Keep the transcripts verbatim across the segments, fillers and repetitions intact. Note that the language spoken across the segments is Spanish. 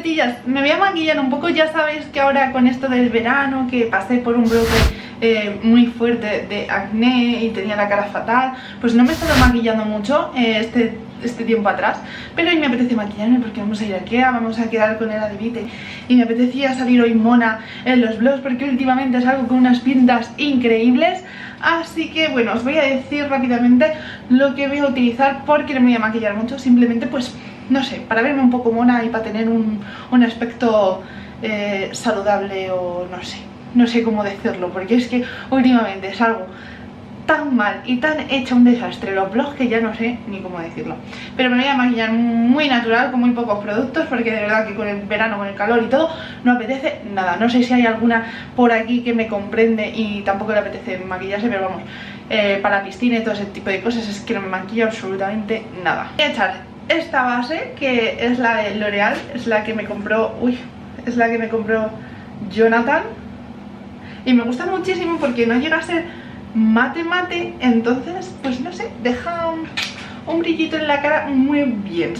chuletillas, me voy a maquillar un poco. Ya sabéis que ahora con esto del verano, que pasé por un brote eh, muy fuerte de acné y tenía la cara fatal, pues no me he estado maquillando mucho eh, este, este tiempo atrás. Pero hoy me apetece maquillarme porque vamos a ir a Ikea, vamos a quedar con el Adivite. Y me apetecía salir hoy mona en los vlogs porque últimamente salgo con unas pintas increíbles. Así que bueno, os voy a decir rápidamente lo que voy a utilizar porque no me voy a maquillar mucho. Simplemente pues, no sé, para verme un poco mona y para tener un, un aspecto eh, saludable, o no sé, no sé cómo decirlo, porque es que últimamente salgo tan mal y tan hecha un desastre los vlogs que ya no sé ni cómo decirlo. Pero me voy a maquillar muy natural, con muy pocos productos, porque de verdad que con el verano, con el calor y todo, no apetece nada. No sé si hay alguna por aquí que me comprende y tampoco le apetece maquillarse, pero vamos, eh, para la piscina y todo ese tipo de cosas es que no me maquillo absolutamente nada. Voy a echar esta base, que es la de L'Oreal, es la que me compró, uy, es la que me compró Jonathan, y me gusta muchísimo porque no llega a ser mate mate, entonces pues no sé, deja un, un brillito en la cara muy bien.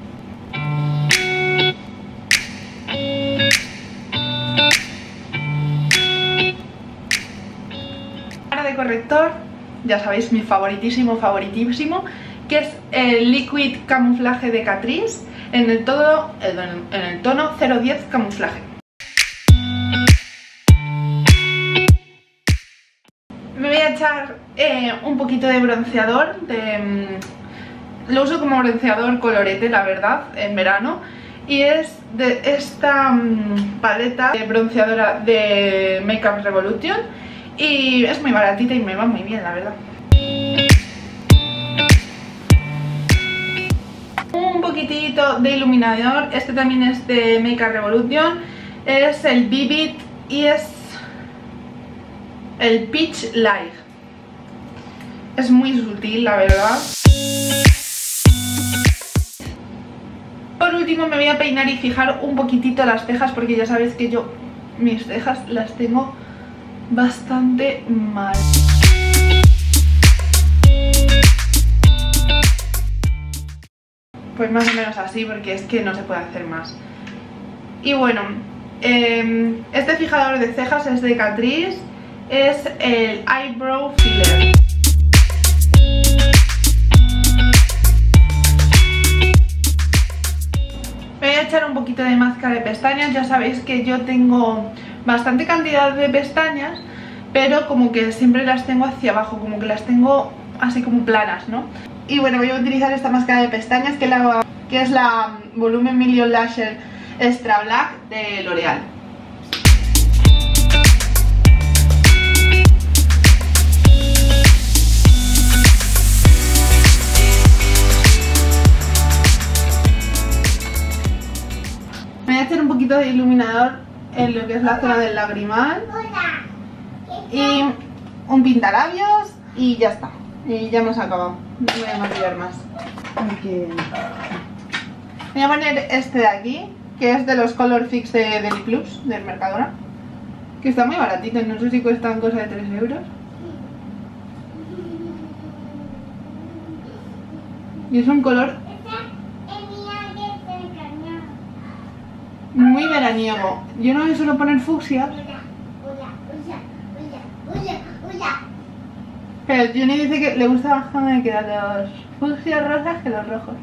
Ahora de corrector, ya sabéis, mi favoritísimo, favoritísimo, que es el Liquid Camuflaje de Catrice en el, todo, en el tono cero diez Camuflaje. Me voy a echar eh, un poquito de bronceador, de, um, lo uso como bronceador colorete, la verdad, en verano. Y es de esta um, paleta de bronceadora de Makeup Revolution. Y es muy baratita y me va muy bien, la verdad. Un poquitito de iluminador, este también es de Makeup Revolution. Es el Vivid y es el Peach Light. Es muy sutil, la verdad. Por último me voy a peinar y fijar un poquitito las cejas, porque ya sabéis que yo mis cejas las tengo bastante mal. Pues más o menos así, porque es que no se puede hacer más. Y bueno, eh, este fijador de cejas es de Catrice. Es el Eyebrow Filler. Me voy a echar un poquito de máscara de pestañas. Ya sabéis que yo tengo bastante cantidad de pestañas, pero como que siempre las tengo hacia abajo, como que las tengo así como planas, ¿no? Y bueno, voy a utilizar esta máscara de pestañas, que, la, que es la Volume Million Lasher Extra Black de L'Oreal. Me voy a hacer un poquito de iluminador en lo que es la zona del lagrimal y un pintalabios y ya está. Y ya hemos acabado. No voy a maquillar más. Okay. Voy a poner este de aquí, que es de los Color Fix de Deli Plus, del Mercadona, que está muy baratito, no sé si cuestan cosa de tres euros. Y es un color muy veraniego. Yo no me suelo poner fucsia, pero Juni dice que le gusta más cuando me quedan los fucsias rosas que los rojos.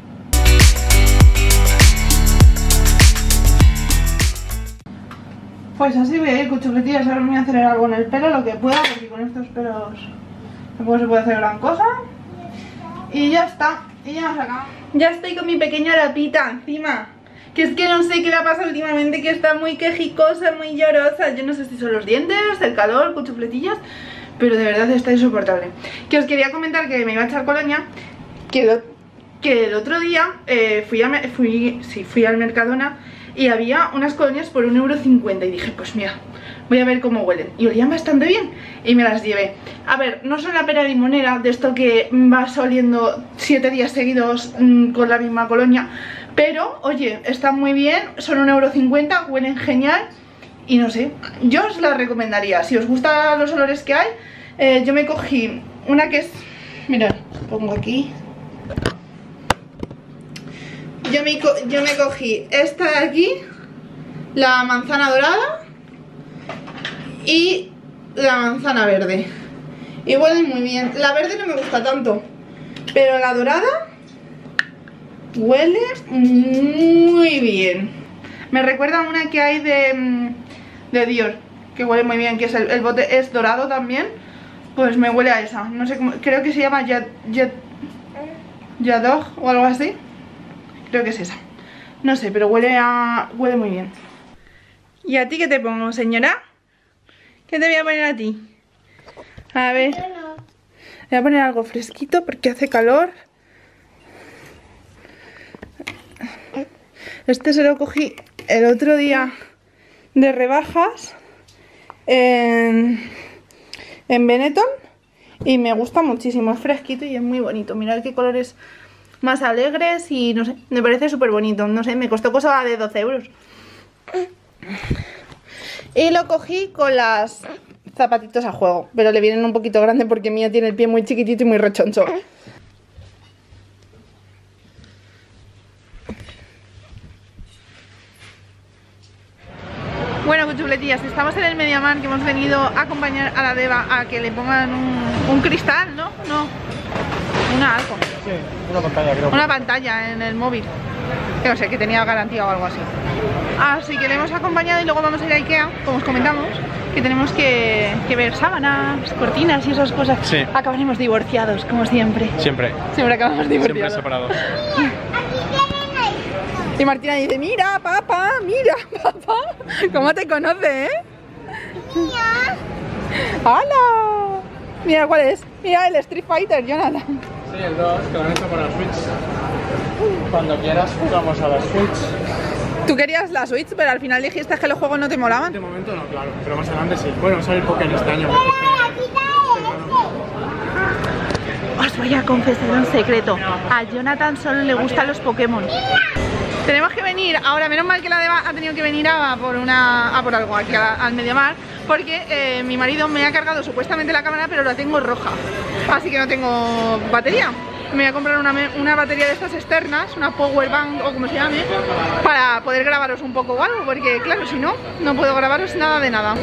Pues así voy a ir, cuchufletillas. Ahora me voy a hacer algo en el pelo, lo que pueda, porque con estos pelos tampoco se puede hacer gran cosa. Y ya está, y ya hemos acabado. Ya estoy con mi pequeña lapita encima, que es que no sé qué le ha pasado últimamente, que está muy quejicosa, muy llorosa. Yo no sé si son los dientes, el calor, cuchufletillas, pero de verdad está insoportable. Que os quería comentar que me iba a echar colonia, que, lo, que el otro día eh, fui, a, fui, sí, fui al Mercadona y había unas colonias por un euro cincuenta y dije, pues mira, voy a ver cómo huelen. Y olían bastante bien y me las llevé. A ver, no son la pera limonera, de esto que vas oliendo siete días seguidos mmm, con la misma colonia, pero oye, están muy bien, son un euro cincuenta, huelen genial. Y no sé, yo os la recomendaría. Si os gustan los olores que hay, eh, yo me cogí una que es... Mirad, pongo aquí. Yo me, yo me cogí esta de aquí, la manzana dorada y la manzana verde. Y huelen muy bien. La verde no me gusta tanto, pero la dorada huele muy bien. Me recuerda a una que hay de, de Dior, que huele muy bien, que es el, el bote es dorado también. Pues me huele a esa. No sé cómo, creo que se llama Yad, Yad, Yadog o algo así. Creo que es esa. No sé, pero huele a huele muy bien. ¿Y a ti qué te pongo, señora? ¿Qué te voy a poner a ti? A ver. Voy a poner algo fresquito porque hace calor. Este se lo cogí el otro día de rebajas en, en Benetton y me gusta muchísimo. Es fresquito y es muy bonito. Mirad qué colores más alegres y no sé, me parece súper bonito. No sé, me costó cosa de doce euros. Y lo cogí con las zapatitos a juego, pero le vienen un poquito grande porque Mía tiene el pie muy chiquitito y muy rechoncho. Bueno, cuchuletillas, estamos en el Mediamar, que hemos venido a acompañar a la Deva a que le pongan un, un cristal, ¿no? No, una algo. Sí, una pantalla creo. Una pantalla en el móvil, que no sé, que tenía garantía o algo así. Así que le hemos acompañado y luego vamos a ir a Ikea, como os comentamos, que tenemos que, que ver sábanas, cortinas y esas cosas. Sí. Acabaremos divorciados, como siempre. Siempre. Siempre acabamos divorciados. Siempre separados. Y Martina dice, mira, papá, mira, papá. ¿Cómo te conoce, eh? Mira. ¡Hala! Mira, ¿cuál es? Mira, el Street Fighter, Jonathan. Sí, el dos, que lo han hecho para la Switch. Cuando quieras jugamos a la Switch. Tú querías la Switch, pero al final dijiste que los juegos no te molaban. De momento no, claro, pero más adelante sí. Bueno, sale el Pokémon este año. Os voy a confesar un secreto. A Jonathan solo le gustan los Pokémon. Tenemos que venir ahora, menos mal que la Deva ha tenido que venir a por una a por algo aquí a, al Mediamar, porque eh, mi marido me ha cargado supuestamente la cámara, pero la tengo roja, así que no tengo batería. Me voy a comprar una, una batería de estas externas, una power bank o como se llame, para poder grabaros un poco o algo, porque claro, si no, no puedo grabaros nada de nada.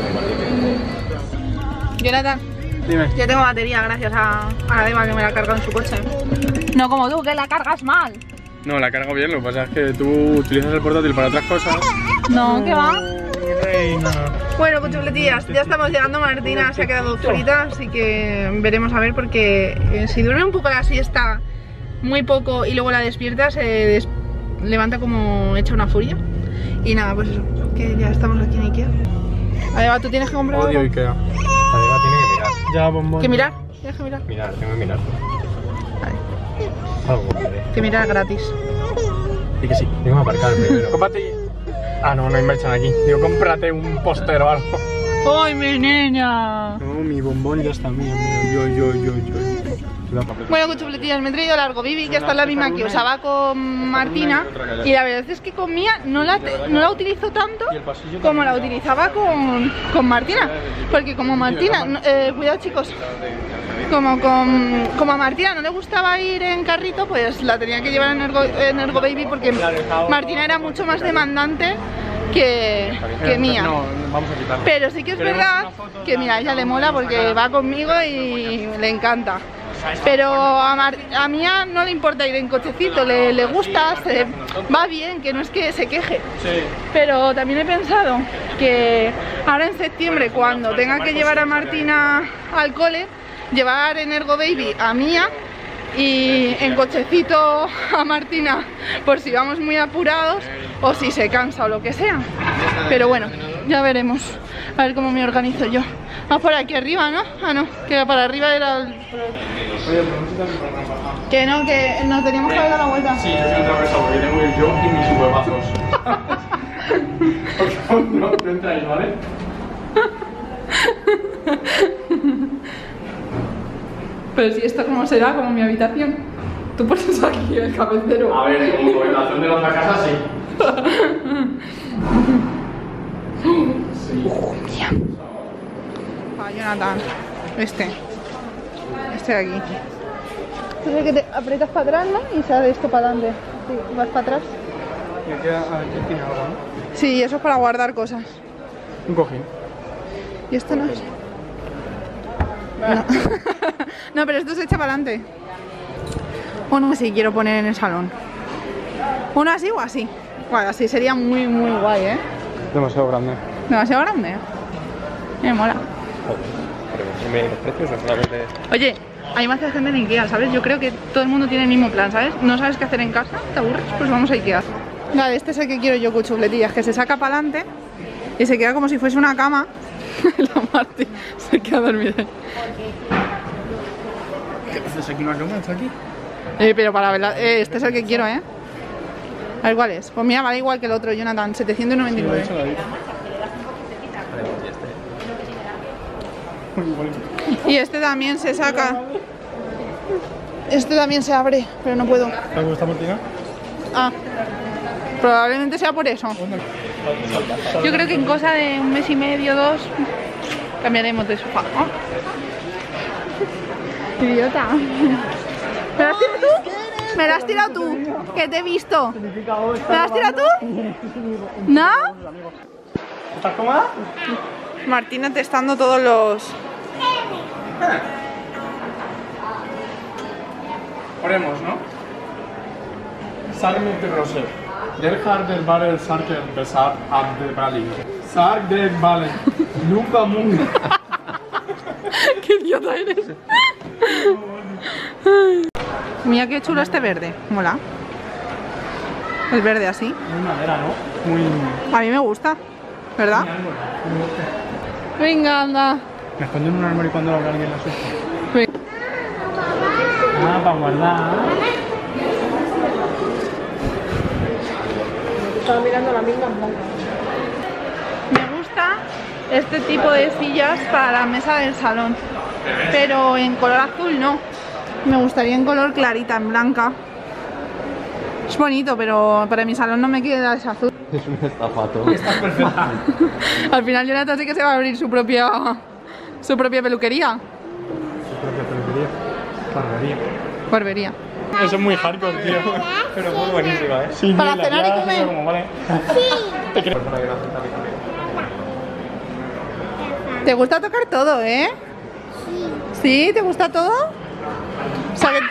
Jonathan, dime. Yo tengo batería gracias a, a la Deva, que me la ha cargado en su coche. No como tú, que la cargas mal. No, la cargo bien, lo que pasa es que tú utilizas el portátil para otras cosas. No, ¿qué va? Reina. Bueno, cuchuletillas, ya estamos llegando. Martina se ha quedado frita, así que veremos a ver, porque eh, si duerme un poco la siesta, muy poco, y luego la despierta, se des levanta como hecha una furia. Y nada, pues eso, que ya estamos aquí en Ikea. Adeba, ¿tú tienes que comprar Odio algo? Ikea. Adeba tiene que mirar. Ya, bombón. ¿Que mirar? ¿Tienes que mirar? Mirar, tengo que mirar. Vale. Algo, vale. Que mirar gratis. Y que sí, tengo que aparcar primero. Cómprate. Ah, no, no hay merchan aquí. Digo, cómprate un póster o algo. ¡Ay, mi niña! No, mi bombón ya está mío, mío. Yo, yo, yo, yo. Bueno, cuchuletillas, me he traído largo Bibi, que esta es la misma que usaba con Martina, y la verdad es que con Mía no la, no la utilizo tanto como la utilizaba con, con Martina, porque como Martina, eh, cuidado chicos, como, con, como a Martina no le gustaba ir en carrito, pues la tenía que llevar en Ergo, en Ergo Baby, porque Martina era mucho más demandante que, que Mía. Pero sí que es verdad que mira, a ella le mola porque va conmigo y le encanta. Pero a, Mar a Mía no le importa ir en cochecito, le, le gusta, se, va bien, que no es que se queje. Pero también he pensado que ahora en septiembre, cuando tenga que llevar a Martina al cole, llevar en Ergo Baby a Mía y en cochecito a Martina, por si vamos muy apurados o si se cansa o lo que sea. Pero bueno, ya veremos, a ver cómo me organizo yo. Vamos por aquí arriba, ¿no? Ah, no, que para arriba era el... Que no, que nos teníamos que haber dado la vuelta. Sí, yo soy otra persona porque tengo yo y mis huevazos. Por favor, no, no entráis, ¿vale? Pero si esto cómo será, como mi habitación. Tú pones aquí el cabecero. A ver, como habitación de la otra casa, sí. Sí. Hostia. Ah, Jonathan, este. Este de aquí. Es el que te aprietas para atrás, ¿no? Y sale esto para adelante. Sí, vas para atrás. Y aquí, aquí tiene algo, ¿no? Sí, eso es para guardar cosas. Un cojín. ¿Y esto no es? No. No, pero esto se echa para adelante. Uno así quiero poner en el salón. Uno así o así. Bueno, así sería muy, muy guay, ¿eh? Demasiado grande. Demasiado grande. Me mola. Pero los precios o solamente... Oye, hay más gente en Ikea, ¿sabes? Yo creo que todo el mundo tiene el mismo plan, ¿sabes? ¿No sabes qué hacer en casa? ¿Te aburres? Pues vamos a Ikea. Vale, este es el que quiero yo con chufletillas, que se saca para adelante y se queda como si fuese una cama. La Marti se queda dormida. ¿Qué haces aquí una cama? ¿Está aquí? Eh, pero para verla, eh, este es el que quiero, ¿eh? A ver cuál es. Pues mira, vale igual que el otro, Jonathan, setecientos noventa y nueve. Y este también se saca. Este también se abre, pero no puedo. ¿Te gusta, Martina? Ah, probablemente sea por eso. Yo creo que en cosa de un mes y medio, dos, cambiaremos de sofá, ¿no? Idiota. ¿Me lo has tirado tú? ¿Me lo has tirado tú? ¿Qué te he visto? ¿Me lo has tirado tú? ¿No? ¿Estás cómoda? Martina testando todos los... Oremos, ¿no? Sark de Rosé. Gerhard del Barrel Sarker Besar Abde Brali. Sark del Vale. Nunca Munga. ¡Qué idiota eres! Mira qué chulo este verde. Mola. El verde así. Muy madera, ¿no? Muy... A mí me gusta, ¿verdad? Venga, anda. Me escondo en un armario cuando lo haga alguien la asusta. Venga. Ah, para guardar. Estaba mirando la misma en blanco. Me gusta este tipo de sillas para la mesa del salón, pero en color azul no. Me gustaría en color clarita, en blanca. Es bonito, pero para mi salón no me queda ese azul. Es un estafato. Estás perfecta. Al final Jonathan sí que se va a abrir su propia su propia peluquería. Su propia peluquería. Barbería. Barbería. Eso es muy hardcore, tío. Pero muy buenísima, ¿eh? Sí, Para la cenar y tía, comer. como, vale. Te creo. ¿Te gusta tocar todo, eh? Sí. ¿Sí? ¿Te gusta todo? O sea que...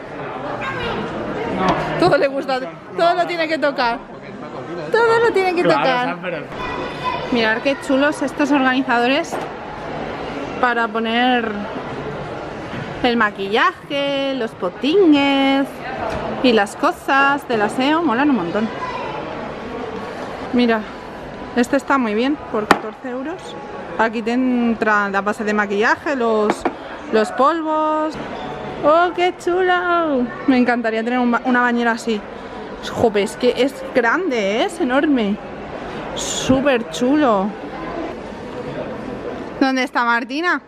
No. Todo le gusta, todo lo tiene que tocar. Todo lo tiene que Claro, tocar. San, pero... Mirad qué chulos estos organizadores para poner el maquillaje, los potines y las cosas del aseo. Molan un montón. Mira, este está muy bien por catorce euros. Aquí te entran la base de maquillaje, los, los polvos. ¡Oh, qué chulo! Me encantaría tener un ba una bañera así. Jope, es que es grande, ¿eh? Es enorme. Súper chulo. ¿Dónde está Martina?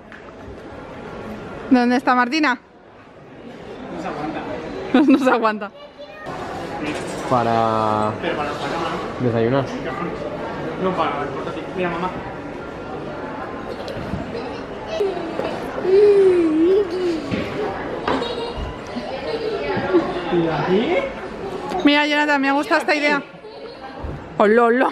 ¿Dónde está Martina? No se aguanta. No se aguanta. Para Pero para la cama, ¿no? desayunar. No para el portátil. Mira, mamá. ¿Y aquí? Mira, Jonathan, me ha gustado esta idea. ¡Hola, hola!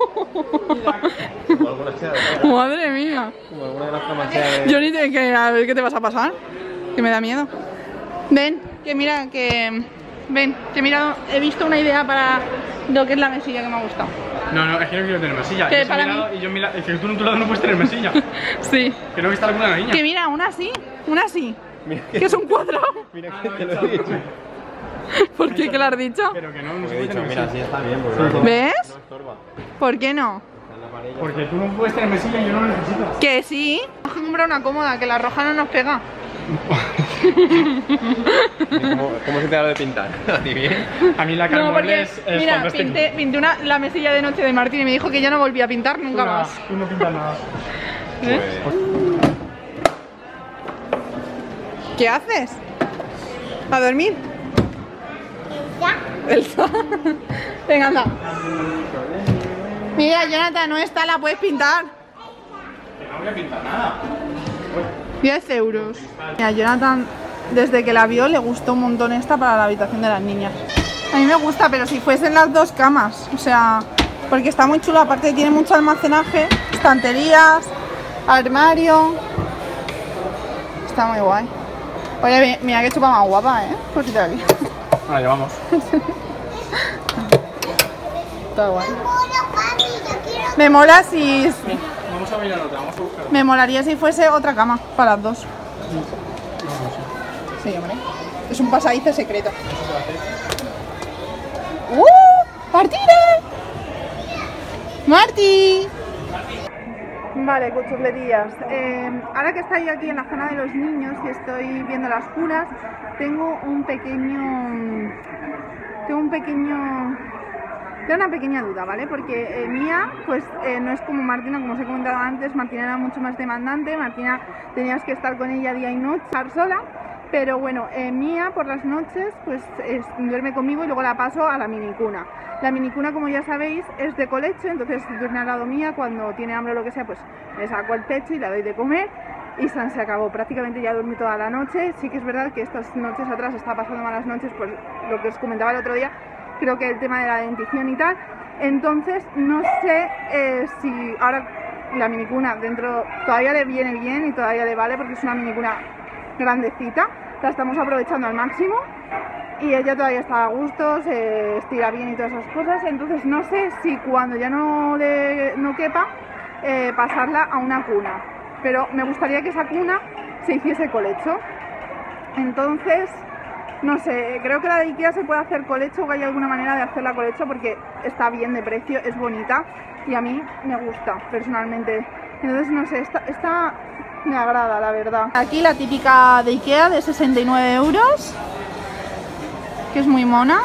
Como alguna sea de, Madre mía. como alguna de las camas sea de... Johnny, te- que, a ver qué te vas a pasar. Que me da miedo. Ven, que mira, que... Ven, que mira, he visto una idea para lo que es la mesilla que me ha gustado. No, no, es que no quiero tener mesilla. Que Yo soy para mi mí- lado y yo en mi lado. Es que tú en tu lado no puedes tener mesilla. Sí. Que no está alguna niña. Que mira, una así, una así. Mira Que es un cuadrado. Mira que te lo he dicho. ¿Por qué? ¿Qué le has dicho? Pero que no, no se Porque he puede dicho, tener mira, mesilla. así está bien, porque Sí, no, ¿ves? no estorba. ¿Por qué no? Está la amarilla. Porque tú no puedes tener mesilla y yo no lo necesito. Que sí. Vamos a comprar una cómoda, que la roja no nos pega. ¿Cómo, ¿Cómo se te da lo de pintar? ¿A ti bien? A mí la No, calma porque, es, es mira, fantástico. pinté, pinté una, la mesilla de noche de Martín y me dijo que ya no volvía a pintar Tú nunca no- más. Tú no pintas nada. ¿Eh? Pues, ¿Qué haces? ¿A dormir? Elsa. Venga, anda. Mira, Jonathan, no está, la puedes pintar. Que no voy a pintar nada. diez euros. Mira, Jonathan, desde que la vio, le gustó un montón esta para la habitación de las niñas. A mí me gusta, pero si fuesen las dos camas, o sea, porque está muy chula, aparte tiene mucho almacenaje, estanterías, armario. Está muy guay. Oye, mira que chupa más guapa, ¿eh? Pues de aquí. Ahora llevamos. Está guay. Me mola si... Vamos a mirar otra, vamos a buscar. Me molaría si fuese otra cama para las dos. Sí, hombre. Es un pasadizo secreto. ¡Uh! ¡Martina! ¡Marti! Vale, cuchufletillas. Eh, ahora que estoy aquí en la zona de los niños y estoy viendo las cunas, tengo un pequeño... Tengo un pequeño... Tengo una pequeña duda, ¿vale? Porque eh, Mía, pues eh, no es como Martina, como os he comentado antes. Martina era mucho más demandante. Martina tenías que estar con ella día y noche, estar sola. Pero bueno, eh, Mía por las noches pues es, duerme conmigo y luego la paso a la minicuna. La minicuna, como ya sabéis, es de colecho, entonces duerme al lado mía. Cuando tiene hambre o lo que sea, pues le saco el pecho y le doy de comer. Y se acabó, prácticamente ya duerme toda la noche. Sí que es verdad que estas noches atrás está pasando malas noches, pues lo que os comentaba el otro día, creo que el tema de la dentición y tal. Entonces no sé eh, si ahora la minicuna dentro todavía le viene bien y todavía le vale, porque es una minicuna grandecita, la estamos aprovechando al máximo y ella todavía está a gusto, se estira bien y todas esas cosas. Entonces no sé si cuando ya no le no quepa eh, pasarla a una cuna, pero me gustaría que esa cuna se hiciese colecho. Entonces no sé, creo que la de Ikea se puede hacer colecho, o que hay alguna manera de hacerla colecho, porque está bien de precio, es bonita y a mí me gusta personalmente. Entonces no sé, esta, esta me agrada, la verdad. Aquí la típica de Ikea de sesenta y nueve euros, que es muy mona.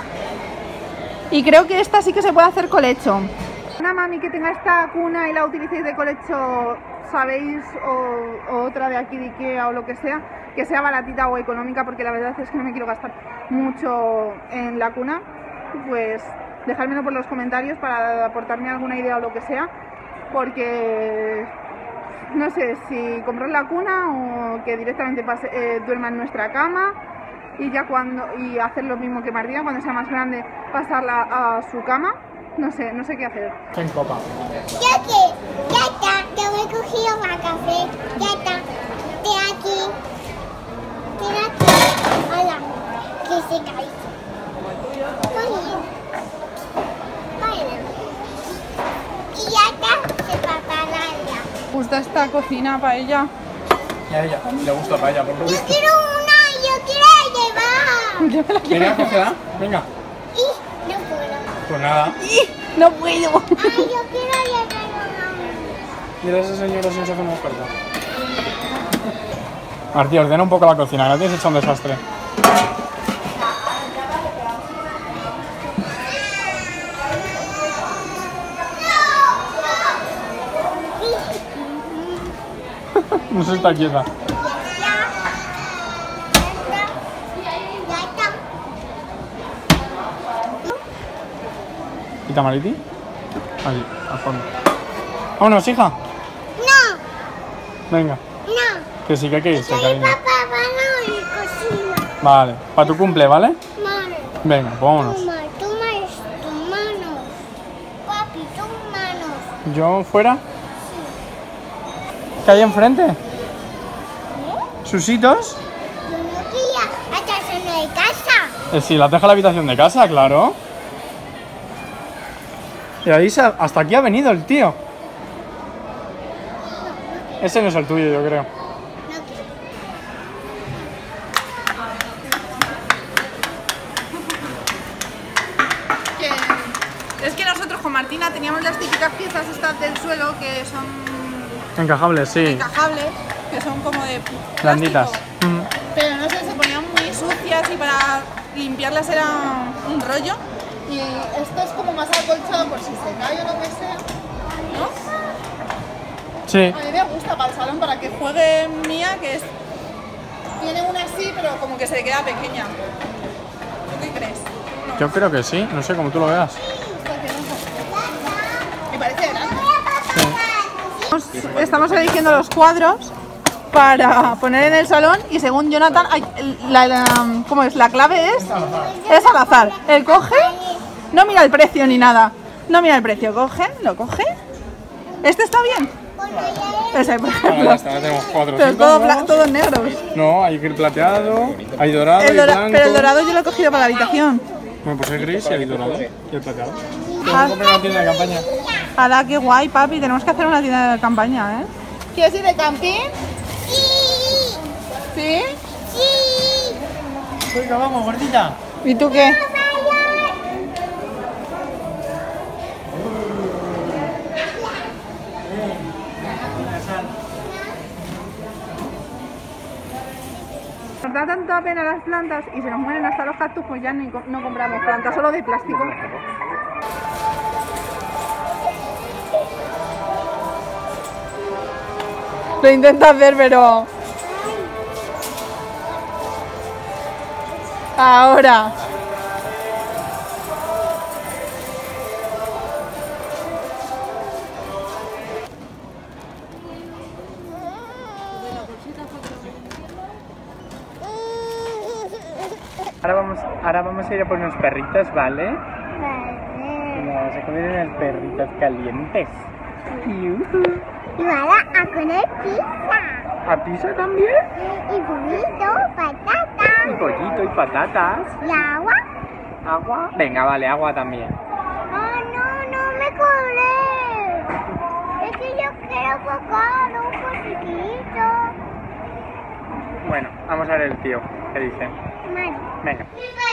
Y creo que esta sí que se puede hacer colecho. Una mami que tenga esta cuna y la utilicéis de colecho, sabéis, o, o otra de aquí de Ikea o lo que sea, que sea baratita o económica, porque la verdad es que no me quiero gastar mucho en la cuna, pues dejármelo por los comentarios para aportarme alguna idea o lo que sea, porque no sé si comprar la cuna o que directamente pase, eh, duerma en nuestra cama y ya cuando y hacer lo mismo que Martina, cuando sea más grande pasarla a su cama. No sé, no sé qué hacer. En copa. Ya que, ya está, te voy cogido para café. Ya está, de aquí. De aquí. Hola, que se cae. Bueno. Bueno. Y ya está, se papará ya. ¿Gusta esta cocina para ella? Y a ella le gusta para ella, por lo Yo visto. quiero una, yo quiero llevar. Yo me la quiero. Venga, cógela, venga. Y no puedo. Pues nada. No puedo. Ay, yo quiero llevar una. Mira a esa señora si nos hace una oferta. Martí, ordena un poco la cocina, que la tienes hecho un desastre. No se está quieta. ¿Quita Mariti? Allí, al fondo. Vámonos, hija. No, Venga. no. Que sí que hay que irse, Soy cariño. papá, no, y cocina. Vale, para tu cumple, ¿vale? Mano. Venga, pues vámonos. Toma, toma esto, manos. Papi, tus manos. ¿Yo fuera? ¿Qué hay enfrente? ¿Eh? ¿Susitos? Yo no quería hasta zona de casa. Eh, sí, las deja en la habitación de casa, claro. Y ahí se ha- hasta aquí ha venido el tío. Ese no es el tuyo, yo creo. No quiero. Que- Es que nosotros con Martina teníamos las típicas piezas estas del suelo que son Encajables, sí. encajables, que son como de plástico. Blanditas. Mm. Pero no sé, se ponían muy sucias y para limpiarlas era un rollo. Y esto es como más acolchado por si se cae o lo que sea, ¿no? Sí. A mí me gusta para el salón, para que juegue Mía, que es... Tiene una así, pero como que se le queda pequeña. ¿Tú qué crees? No, Yo creo que sí, no sé, como tú lo veas. me parece grande. Estamos eligiendo los cuadros para poner en el salón y según Jonathan, hay, la, la, ¿cómo es? La clave es, es al azar. Él coge, no mira el precio ni nada. No mira el precio, coge, lo coge. ¿Este está bien? Ese, por Ahora ejemplo. ya está, ya tenemos cuatro. Pero cinco, todo ¿no? pla- todos negros. No, hay gris plateado, hay dorado El y dora- blanco. pero el dorado yo lo he cogido para la habitación. Bueno, pues hay gris y hay dorado. Y el plateado. Ah. Comprar una tienda de campaña. ¡Hala, qué guay, papi! Tenemos que hacer una tienda de campaña, ¿eh? ¿Quieres ir de camping? Sí, ¿Sí? sí. Venga, vamos, gordita. ¿Y tú qué? Nos da tanta pena las plantas y se nos mueren hasta los cactus, pues ya ni co- no compramos plantas, solo de plástico. Lo intentas ver, pero... Ahora. Ahora vamos, ahora vamos a ir a por unos perritos, ¿vale? Vale. Y nos vamos a comer unos perritos calientes. Y ahora a comer pizza. ¿A pizza también? Y burrito, Y patata. pollito y patatas. Y agua. ¿Agua? Venga, vale, agua también. Oh, no, no me colé. Es que yo quiero bocado, un poquitito. Bueno, vamos a ver el tío. ¿Qué dice? Vale. Venga.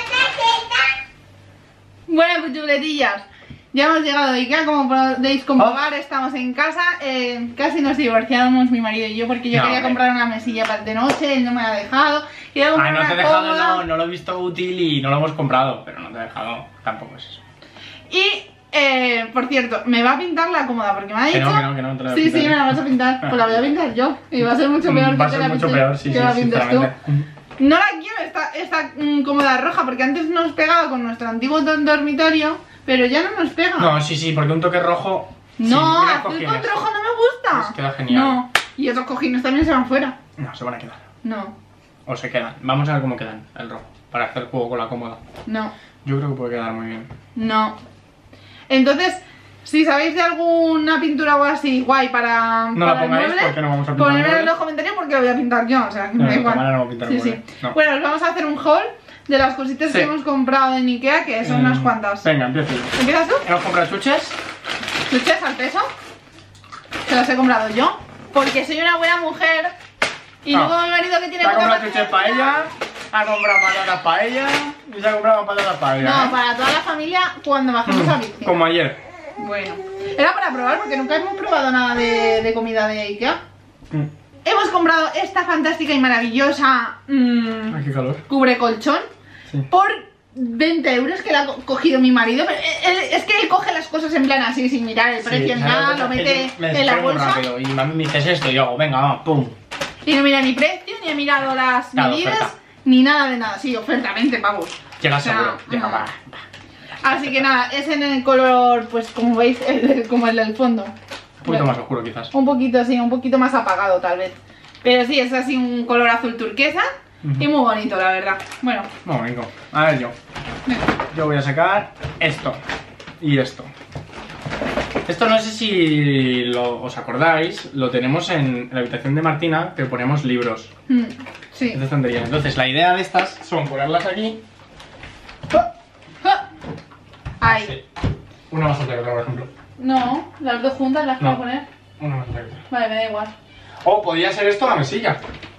Bueno, pues chuletillas, ya hemos llegado a IKEA, como podéis comprobar, estamos en casa. eh, Casi nos divorciamos mi marido y yo porque yo No, quería hombre. comprar una mesilla para de noche, él no me la ha dejado. Quería Ay, comprar no te he una dejado, cómoda. no, no lo he visto útil y no lo hemos comprado, pero no te he dejado, tampoco es eso. Y, eh, por cierto, me va a pintar la cómoda porque me ha Que dicho... no, que no, que no te la voy a Sí, pintar. sí, me la vas a pintar, pues la voy a pintar yo. Y va a ser mucho peor Mm, Va a que te ser la mucho pinte- peor, sí, que sí, la pintes tú. sinceramente. No la quiero esta, esta mm, cómoda roja porque antes nos pegaba con nuestro antiguo do- dormitorio, pero ya no nos pega. No, sí, sí, porque un toque rojo... sí, No, mira azul cojines. con rojo no me gusta. Pues queda genial. No, y esos cojines también se van fuera. No, se van a quedar. No, O se quedan. Vamos a ver cómo quedan el rojo, para hacer juego con la cómoda. no, Yo creo que puede quedar muy bien. no. Entonces, si sabéis de alguna pintura o así guay para, No la para el pongáis, mueble, porque no vamos a pintar ponedme en muebles. los comentarios porque lo voy a pintar yo, o sea, que me No, da de igual. cámara no vamos a pintar Sí, muebles, sí. no. Bueno, os vamos a hacer un haul de las cositas Sí. que hemos comprado en IKEA, que son unas Mm, cuantas. Venga, empiezo yo. ¿Empiezas tú? Hemos comprado chuches. ¿Chuches al peso? Se las he comprado yo, porque soy una buena mujer. Y Ah. luego mi marido que tiene Se ha poca comprado chuches para ella, ha comprado patatas para ella y se ha comprado patatas para ella. No, ¿eh? para toda la familia cuando bajemos a bici. Como ayer. Bueno, era para probar porque nunca hemos probado nada de, de comida de IKEA. Mm. Hemos comprado esta fantástica y maravillosa mm, Ay, qué calor. cubre colchón Sí. por veinte euros que la ha co- cogido mi marido. Pero él- es que él coge las cosas en plan así, sin mirar el precio ni ¿sabes nada, que lo es que mete yo me en la desespero muy bolsa rápido y mami me dices esto y yo hago, venga, vamos, pum. y no mira ni precio, ni ha mirado las Claro, medidas, oferta. ni nada de nada. Sí, oferta, veinte pavos. Llega O sea, seguro. Llega, mm. va. Así que nada, es en el color, pues como veis, el- como el del fondo. Un poquito más oscuro quizás. Un poquito, sí, un poquito más apagado tal vez. Pero sí, es así un color azul turquesa y muy bonito, la verdad. Bueno, No, venga. A ver yo. venga. Yo voy a sacar esto y esto. Esto no sé si lo- os acordáis, lo tenemos en la habitación de Martina, que ponemos libros. Mm, sí. Es de tontería. Entonces la idea de estas son ponerlas aquí. ¡Ja! Ahí. Sí. Una más alta que otra, por ejemplo. No, las dos juntas las No. puedo poner. Una más alta que otra. Vale, me da igual. O podría ser esto la mesilla.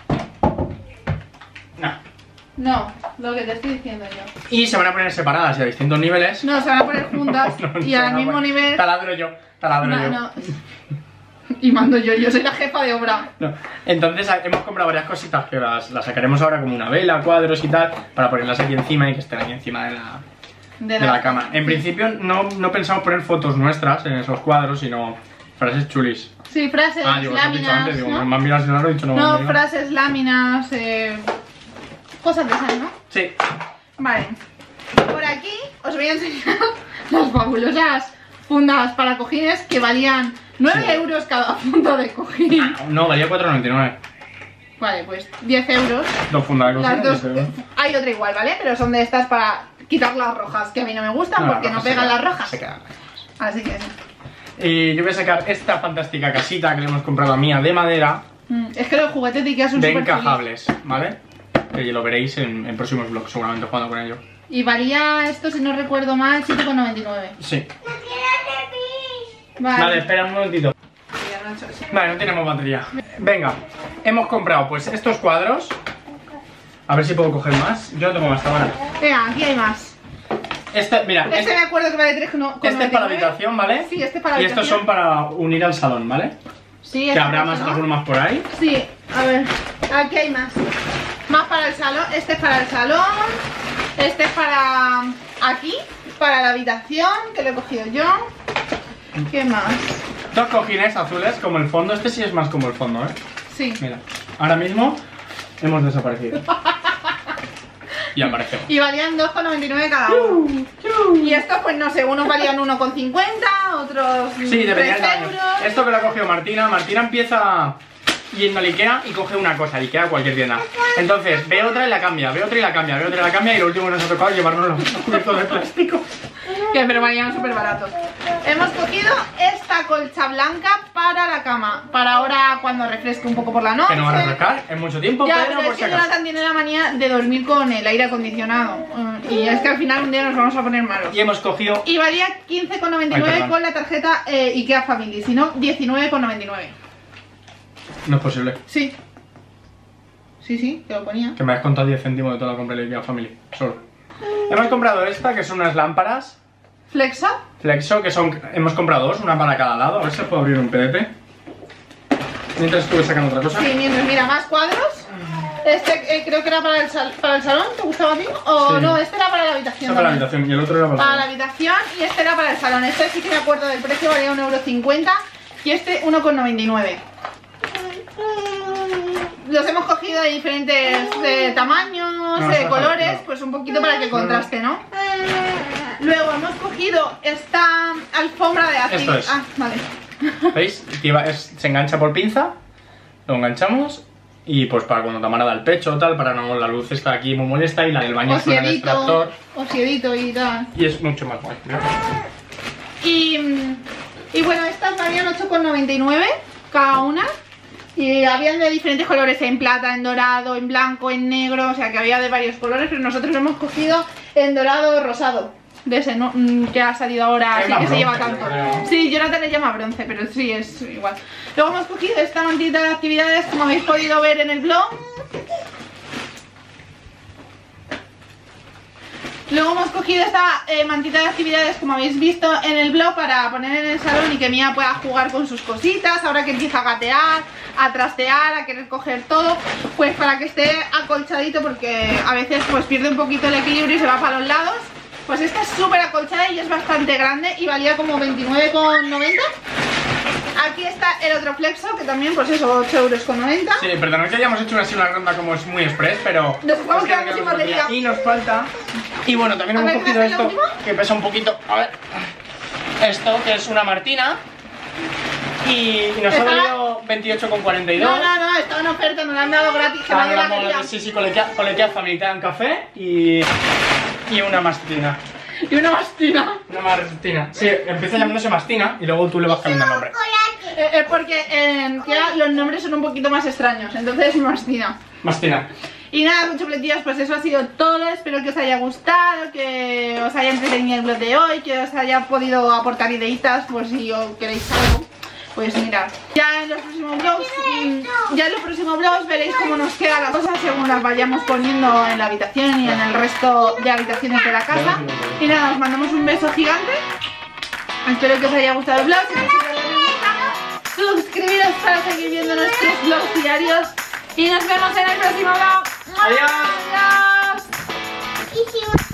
No. No, lo que te estoy diciendo yo. Y se van a poner separadas y a distintos niveles. No, se van a poner juntas No, no, y se al van a mismo poner- nivel. Taladro yo, taladro No, yo. no. Y mando yo, yo soy la jefa de obra. No. Entonces a- hemos comprado varias cositas que las, las sacaremos ahora como una vela, cuadros y tal, para ponerlas aquí encima y que estén ahí encima de la, de la cama. En principio no, no pensamos poner fotos nuestras en esos cuadros, sino frases chulis. Sí, frases, Ah, digo, lo he dicho láminas. antes, digo, ¿no? me han mirado si no lo he dicho, no. No, no digo. frases, láminas, eh, cosas de esas, ¿no? Sí. Vale. Por aquí os voy a enseñar las fabulosas fundas para cojines que valían nueve Sí. euros cada funda de cojín. No, valía cuatro noventa y nueve. Vale, pues diez euros. Dos fundas de Las cocina. dos. diez euros. Hay otra igual, ¿vale? Pero son de estas para quitar las rojas, que a mí no me gustan porque las no rojas se pegan quedan, las rojas. se quedan. Así que... Y yo voy a sacar esta fantástica casita que le hemos comprado a Mía de madera. Mm, es que los juguetes de Ikea son de súper encajables, ¿vale? Que lo veréis en, en próximos vlogs, seguramente jugando con ello. Y valía esto, si no recuerdo mal, siete con noventa y nueve. Sí. Vale. Vale, espera un momentito. Vale, no tenemos batería. Venga, hemos comprado pues estos cuadros. A ver si puedo coger más. Yo no tengo más cámara. Venga, aquí hay más. Este, mira, Este, este, me acuerdo que vale tres con noventa y nueve. este es para la habitación, ¿vale? Sí, este es para la Y estos habitación. son para unir al salón, ¿vale? Sí, Que este habrá pasa, más, ¿no? alguno más por ahí. Sí, a ver, aquí hay más. Más para el salón, este es para el salón. Este es para aquí, para la habitación, que lo he cogido yo. ¿Qué más? Dos cojines azules como el fondo. Este sí es más como el fondo, ¿eh? Sí. Mira, ahora mismo hemos desaparecido. Y aparecemos. Y valían dos con noventa y nueve cada uno. Y estos, pues no sé, unos valían uno con cincuenta, otros Sí, depenía del tres tamaño. euros. Esto que lo ha cogido Martina. Martina empieza yendo al Ikea y coge una cosa, al Ikea o cualquier tienda. Entonces, ve otra y la cambia, ve otra y la cambia, ve otra y la cambia. Y lo último que nos ha tocado es llevarnos los cubiertos de plástico. Que pero valían súper baratos. Hemos cogido esta colcha blanca para la cama. Para ahora cuando refresque un poco por la noche. Que no va a refrescar en mucho tiempo, Ya, pero pero por es si que acaso. Jonathan tiene la manía de dormir con el aire acondicionado. Mm, Y es que al final un día nos vamos a poner malos. Y hemos cogido... Y valía quince con noventa y nueve Ay, perdón. con la tarjeta eh, Ikea Family, si no diecinueve con noventa y nueve. No es posible. Sí. Sí, sí, que lo ponía. Que me has contado diez céntimos de toda la compra de Ikea Family. Solo. Hemos comprado esta, que son unas lámparas Flexa. Flexo, que son... Hemos comprado dos, una para cada lado. A ver si puedo abrir un P D P. Mientras estuve sacando otra cosa. Sí, mientras, mira, más cuadros. Este eh, creo que era para el, sal- para el salón, ¿te gustaba a ti? O Sí. no, este era para la habitación. Esta para la también. habitación y el otro era para Para la la habitación y este era para el salón. Este sí que me acuerdo del precio, valía un euro cincuenta y este uno con noventa y nueve. Los hemos cogido de diferentes eh, tamaños, No, eh, no, colores, no. pues un poquito para que contraste, ¿no? Luego hemos cogido esta alfombra de acid. Esto es. Ah, vale. ¿Veis? Lleva- es- se engancha por pinza, lo enganchamos y pues para cuando Tamara da el pecho o tal, para no la luz está aquí muy molesta y la del baño suena el Osiedito, extractor osiedito y tal. y es mucho más guay. ¿No? Y, y bueno, estas valían ocho con noventa y nueve cada una. Y habían de diferentes colores, en plata, en dorado, en blanco, en negro, o sea que había de varios colores, pero nosotros lo hemos cogido en dorado rosado. De ese, ¿no? Mm, que ha salido ahora, Es así más que se lleva bronce, tanto. creo. Sí, Jonathan le llama bronce, pero sí, es igual. Luego hemos cogido esta mantita de actividades, como habéis podido ver en el blog. Luego hemos cogido esta eh, mantita de actividades, como habéis visto en el blog, para poner en el salón y que Mía pueda jugar con sus cositas, ahora que empieza a gatear, a trastear, a querer coger todo, pues para que esté acolchadito, porque a veces pues pierde un poquito el equilibrio y se va para los lados. Pues esta es súper acolchada y es bastante grande y valía como veintinueve con noventa. Aquí está el otro flexo, que también pues eso, ocho euros con noventa. Sí, perdonad que hayamos hecho así una ronda como es muy express, pero... Nos estamos es que quedando nos sin quedamos batería. Y nos falta... Y bueno, también A hemos ver, cogido ¿me haces la esto, última? que pesa un poquito... A ver... Esto, que es una Martina. Y, y nos ha ¿Está? valido veintiocho con cuarenta y dos. No, no, no, estaba en oferta, nos la han dado gratis, que Ah, nadie la no, quería. no, sí, sí, coletea, coletea Family, te dan café y... Y una mastina. Y una mastina. Una Martina. Sí, empieza llamándose Mastina y luego tú le vas cambiando el nombre. Eh, Es porque en Ikea los nombres son un poquito más extraños, entonces mastina. Mastina. Y nada, con chupletillas, pues eso ha sido todo. Espero que os haya gustado, que os haya entretenido el blog de hoy, que os haya podido aportar ideitas, pues si os queréis algo. Pues mirad, ya en los próximos vlogs, mm, ya en los próximos vlogs veréis cómo nos quedan las cosas según las vayamos poniendo en la habitación y en el resto de habitaciones de la casa. Y nada, os mandamos un beso gigante. Espero que os haya gustado el vlog. Si os ha gustado, suscribiros para seguir viendo nuestros vlogs diarios. Y nos vemos en el próximo vlog. Adiós. Adiós. Y si